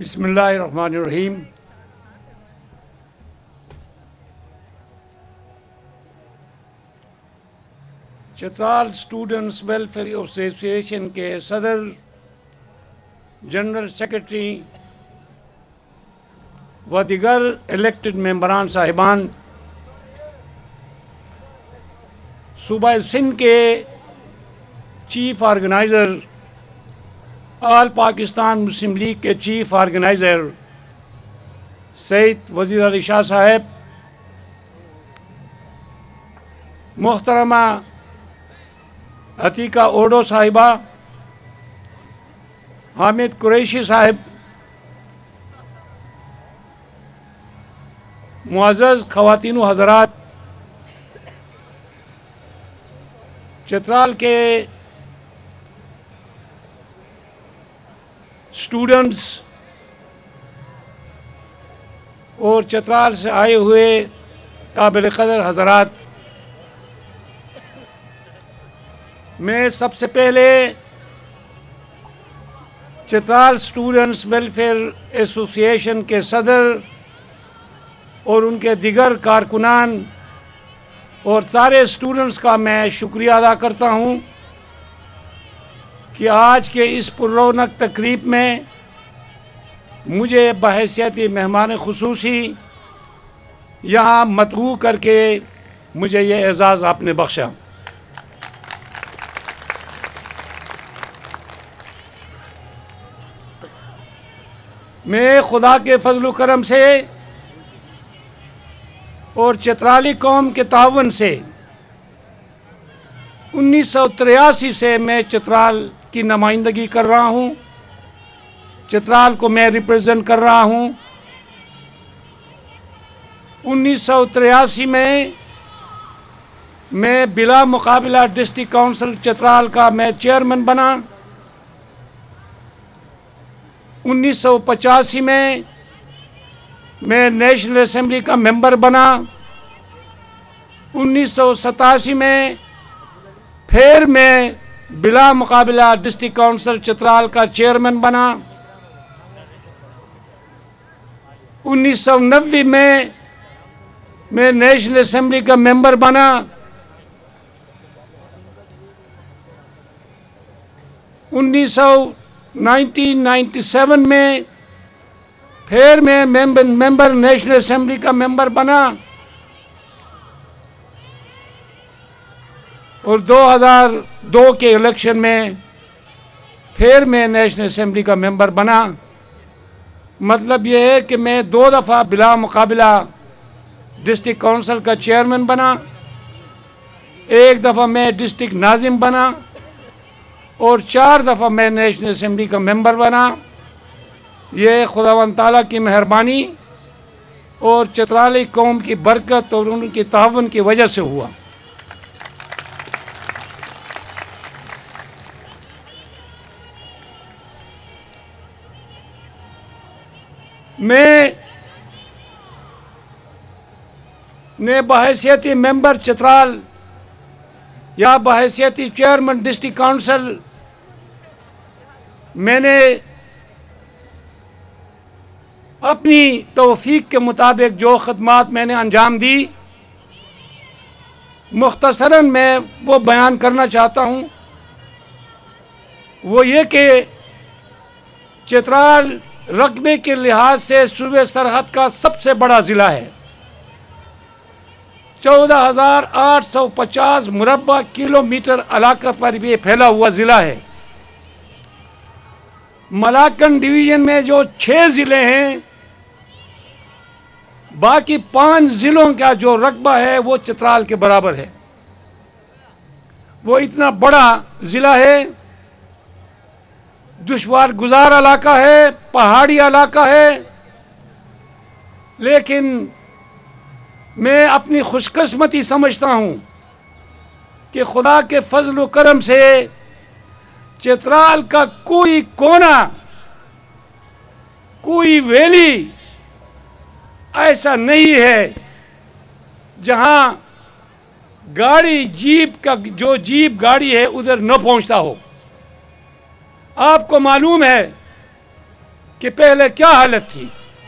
बिस्मिल्लाहिर्रहमानिर्रहीम। Chitral students welfare association के सदर, जनरल सेक्रेटरी व दिगर इलेक्टेड मेंबरान साहिबान, सूबा सिंध के चीफ ऑर्गेनाइज़र, ऑल पाकिस्तान मुस्लिम लीग के चीफ ऑर्गेनाइज़र सईद वज़ीर अली शाह साहब, मोहतरमा अतीका ओडो साहिबा, हामिद कुरैशी साहब, मुअज़्ज़ज़ ख़वातीन व हज़रात, चित्राल के स्टूडेंट्स और चित्राल से आए हुए काबिल क़दर हज़रात, मैं सबसे पहले चित्राल स्टूडेंट्स वेलफेयर एसोसिएशन के सदर और उनके दिगर कारकुनान और सारे स्टूडेंट्स का मैं शुक्रिया अदा करता हूँ कि आज के इस पुररौनक तकरीब में मुझे बहैसियत मेहमान खुसूसी यहाँ मतबू करके मुझे ये एज़ाज़ आपने बख्शा। मैं खुदा के फजल करम से और चित्राली कौम के तावन से 1983 से मैं चित्राल की नुमाइंदगी कर रहा हूँ, चित्राल को मैं रिप्रेजेंट कर रहा हूँ। 1983 में मैं बिला मुकाबला डिस्ट्रिक्ट काउंसिल चित्राल का मैं चेयरमैन बना। 1985 में मैं नेशनल असेंबली का मेंबर बना। 1987 में फिर मैं बिला मुकाबला डिस्ट्रिक्ट काउंसिल चित्राल का चेयरमैन बना। 1990 में मैं नेशनल असेंबली का मेंबर बना। 1997 में फिर मैं मेंबर नेशनल असेंबली का मेंबर बना और 2002 के इलेक्शन में फिर मैं नेशनल असेंबली का मेंबर बना। मतलब ये है कि मैं 2 दफ़ा बिला मुकाबला डिस्ट्रिक्ट काउंसिल का चेयरमैन बना, 1 दफ़ा मैं डिस्ट्रिक्ट नाजिम बना और 4 दफ़ा मैं नेशनल असेंबली का मेंबर बना। ये खुदावंद ताला की मेहरबानी और चित्राली कौम की बरकत और उनकी तावन की वजह से हुआ। मैं ने बहैसियती मेंबर चित्राल या बहैसियती चेयरमैन डिस्ट्रिक्ट काउंसिल मैंने अपनी तौफीक के मुताबिक जो खदमात मैंने अंजाम दी, मुख्तसरन मैं वो बयान करना चाहता हूँ। वो ये कि चित्राल रकबे के लिहाज से सूबे सरहद का सबसे बड़ा ज़िला है। 14,850 मुरब्बा किलोमीटर इलाका पर भी फैला हुआ ज़िला है। मलाकन डिवीज़न में जो 6 ज़िले हैं, बाकी 5 ज़िलों का जो रकबा है वो चित्राल के बराबर है। वो इतना बड़ा ज़िला है, दुश्वार गुजार इलाका है, पहाड़ी इलाका है, लेकिन मैं अपनी खुशकिस्मती समझता हूँ कि खुदा के फजल व करम से चित्राल का कोई कोना, कोई वैली ऐसा नहीं है जहाँ गाड़ी जीप का जो जीप गाड़ी है उधर न पहुँचता हो। आपको मालूम है कि पहले क्या हालत थी,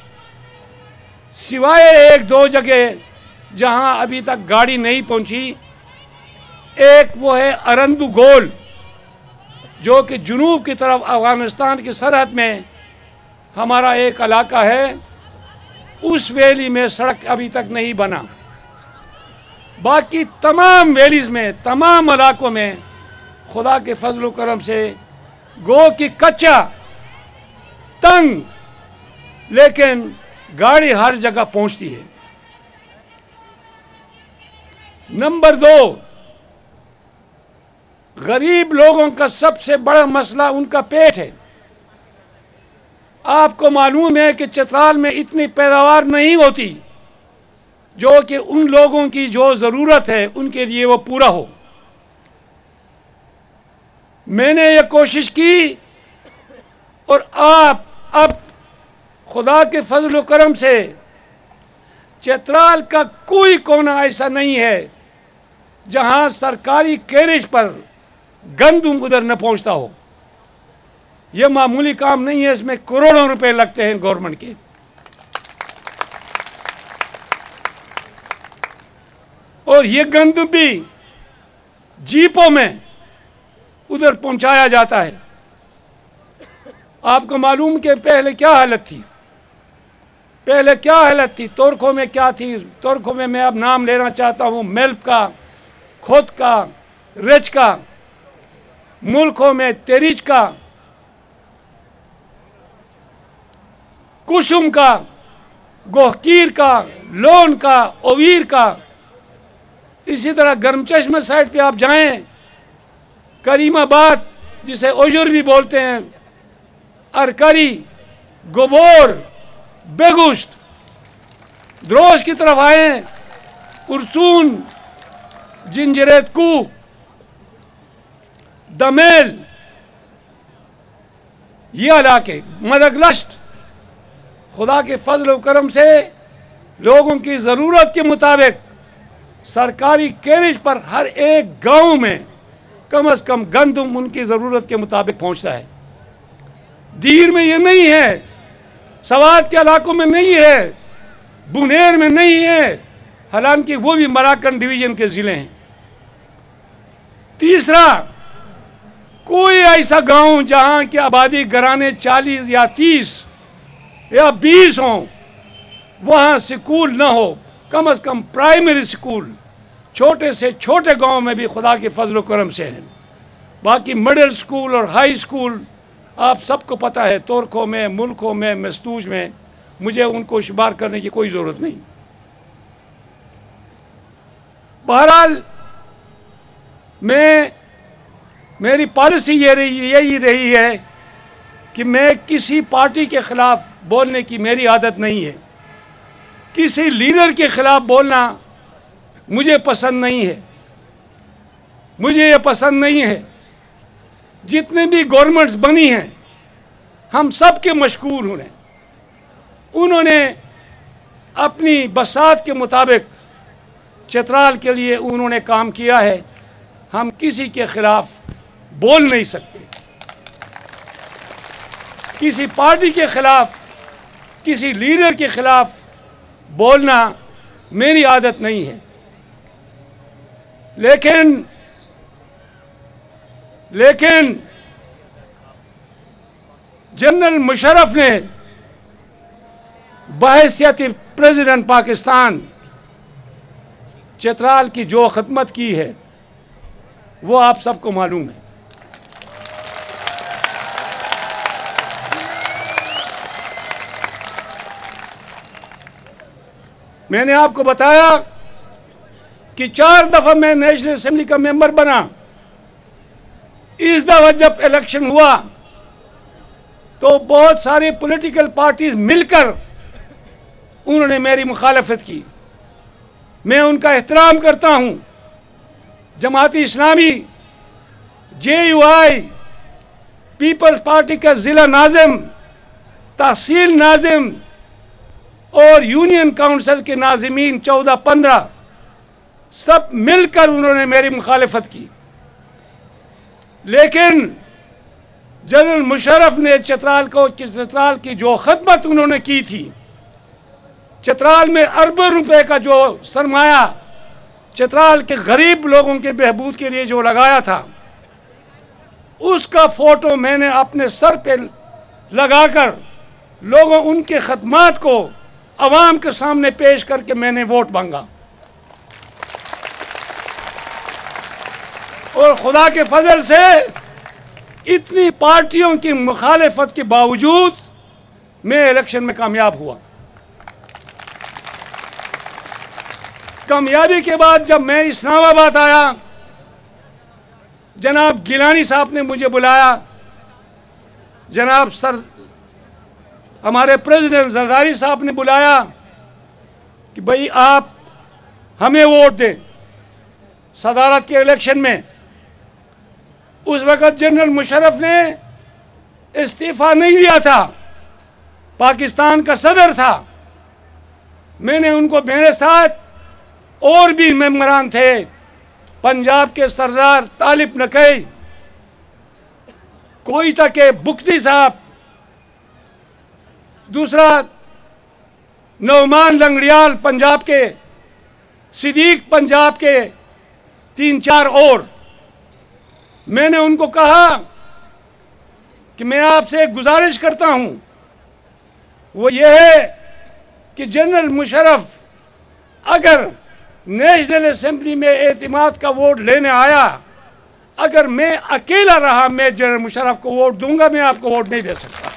सिवाय एक दो जगह जहां अभी तक गाड़ी नहीं पहुंची। एक वो है अरंदू गोल, जो कि जुनूब की तरफ अफगानिस्तान की सरहद में हमारा एक इलाका है, उस वैली में सड़क अभी तक नहीं बना। बाकी तमाम वैलीज़ में, तमाम इलाकों में खुदा के फजल करम से गो की कच्चा तंग, लेकिन गाड़ी हर जगह पहुंचती है। नंबर 2, गरीब लोगों का सबसे बड़ा मसला उनका पेट है। आपको मालूम है कि चित्राल में इतनी पैदावार नहीं होती जो कि उन लोगों की जो ज़रूरत है उनके लिए वो पूरा हो। मैंने ये कोशिश की और आप अब खुदा के फजल करम से चित्राल का कोई कोना ऐसा नहीं है जहां सरकारी कैरेज पर गंदम उधर न पहुंचता हो। यह मामूली काम नहीं है, इसमें करोड़ों रुपए लगते हैं गवर्नमेंट के। और ये गंदम भी जीपों में उधर पहुंचाया जाता है। आपको मालूम कि पहले क्या हालत थी, पहले क्या हालत थी, तुर्कों में क्या थी। तुर्कों में मैं अब नाम लेना चाहता हूँ, मेल्प का, खुद का, रिच का, मुल्कों में तेरिज का, कुशुम का, गोहकीर का, लोन का, ओवीर का। इसी तरह गर्मचश्मा साइड पे आप जाएं, करीमाबाद जिसे ओजुर भी बोलते हैं, अरकरी, गोबोर, बेगुश्त, द्रोश की तरफ आए, पुरसून, जिंजरेत कू, दमेल, ये इलाके, मदगलश्त। खुदा के फजल व करम से लोगों की ज़रूरत के मुताबिक सरकारी कैरेज पर हर एक गांव में कम से कम गंदम उनकी ज़रूरत के मुताबिक पहुंचता है। दीर में ये नहीं है, सवात के इलाकों में नहीं है, बुनेर में नहीं है, हालांकि वो भी मराकन डिवीज़न के ज़िले हैं। तीसरा, कोई ऐसा गांव जहां की आबादी घराने 40 या 30 या 20 हों, वहाँ स्कूल न हो, कम से कम प्राइमरी स्कूल छोटे से छोटे गांव में भी खुदा के फजल करम से हैं। बाकी मिडिल स्कूल और हाई स्कूल आप सबको पता है, तुर्कों में, मुल्कों में, मस्तूज में, मुझे उनको शुमार करने की कोई ज़रूरत नहीं। बहरहाल मेरी पॉलिसी यही रही है कि मैं किसी पार्टी के ख़िलाफ़ बोलने की मेरी आदत नहीं है। किसी लीडर के ख़िलाफ़ बोलना मुझे पसंद नहीं है, मुझे ये पसंद नहीं है। जितने भी गवर्नमेंट्स बनी हैं, हम सब के मशकूर हैं। उन्होंने अपनी बसात के मुताबिक चित्राल के लिए उन्होंने काम किया है। हम किसी के ख़िलाफ़ बोल नहीं सकते, किसी पार्टी के ख़िलाफ़, किसी लीडर के ख़िलाफ़ बोलना मेरी आदत नहीं है। लेकिन जनरल मुशर्रफ ने बहैसियत प्रेसिडेंट पाकिस्तान चित्राल की जो खिदमत की है वो आप सबको मालूम है। मैंने आपको बताया कि 4 दफ़ा मैं नेशनल असेंबली का मेंबर बना। इस दफ़ा जब इलेक्शन हुआ तो बहुत सारी पॉलिटिकल पार्टीज मिलकर उन्होंने मेरी मुखालफत की। मैं उनका एहतराम करता हूँ। जमाती इस्लामी, JUI, पीपल्स पार्टी का ज़िला नाज़िम, तहसील नाज़िम और यूनियन काउंसिल के नाज़िमीन 14-15 सब मिलकर उन्होंने मेरी मुखालफत की। लेकिन जनरल मुशर्रफ ने चित्राल की जो खदमत उन्होंने की थी, चित्राल में अरबों रुपए का जो सरमाया चित्राल के गरीब लोगों के बहबूद के लिए जो लगाया था, उसका फोटो मैंने अपने सर पे लगाकर लोगों उनके खदमात को अवाम के सामने पेश करके मैंने वोट मांगा। और खुदा के फजल से इतनी पार्टियों की मुखालिफत के बावजूद मैं इलेक्शन में कामयाब हुआ। कामयाबी के बाद जब मैं इस्लामाबाद आया, जनाब गिलानी साहब ने मुझे बुलाया, जनाब हमारे प्रेसिडेंट जरदारी साहब ने बुलाया कि भाई आप हमें वोट दें सदारत के इलेक्शन में। उस वक़्त जनरल मुशर्रफ ने इस्तीफ़ा नहीं दिया था, पाकिस्तान का सदर था। मैंने उनको, मेरे साथ और भी मेंबरान थे, पंजाब के सरदार तालिब नकई, कोयटा के बुख्ती साहब, दूसरा नौमान लंगड़ियाल पंजाब के, सिद्दीक पंजाब के, 3-4 और। मैंने उनको कहा कि मैं आपसे एक गुजारिश करता हूं, वो ये है कि जनरल मुशर्रफ अगर नेशनल असेंबली में एतमाद का वोट लेने आया, अगर मैं अकेला रहा, मैं जनरल मुशर्रफ को वोट दूंगा, मैं आपको वोट नहीं दे सकता।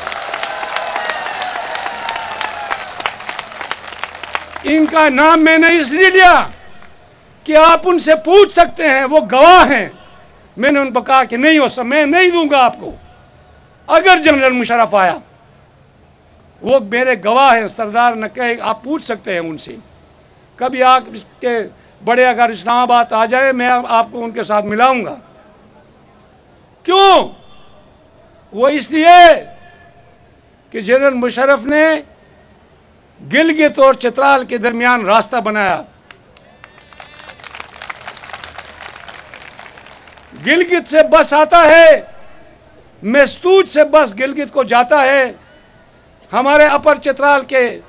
इनका नाम मैंने इसलिए लिया कि आप उनसे पूछ सकते हैं, वो गवाह हैं। मैंने उनको कहा कि नहीं हो सकता, मैं नहीं दूंगा आपको। अगर जनरल मुशर्रफ आया, वो मेरे गवाह हैं, सरदार नकई, आप पूछ सकते हैं उनसे। कभी आपके बड़े अगर इस्लामाबाद आ जाए, मैं आपको उनके साथ मिलाऊंगा। क्यों? वो इसलिए कि जनरल मुशर्रफ ने गिलगित और चित्राल के दरमियान रास्ता बनाया। गिलगित से बस आता है, मस्तूज से बस गिलगित को जाता है। हमारे अपर चित्राल के